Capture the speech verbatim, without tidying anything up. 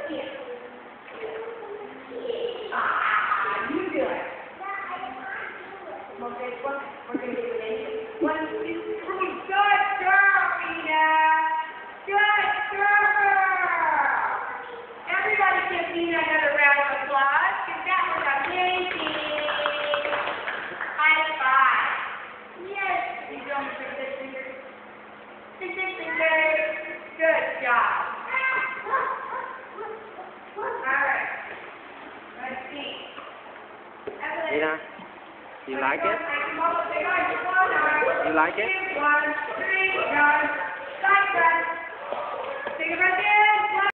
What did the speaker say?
Ah, you do it. Okay, one, we're going to do it anyway. One, two, three. Good girl, Vina. Good girl. Everybody give Vina another round of applause, because that was amazing. High five. Yes. You don't put this finger. Stick this finger. Good job. All right. Let's see. Vina, you like it? You You like it? One.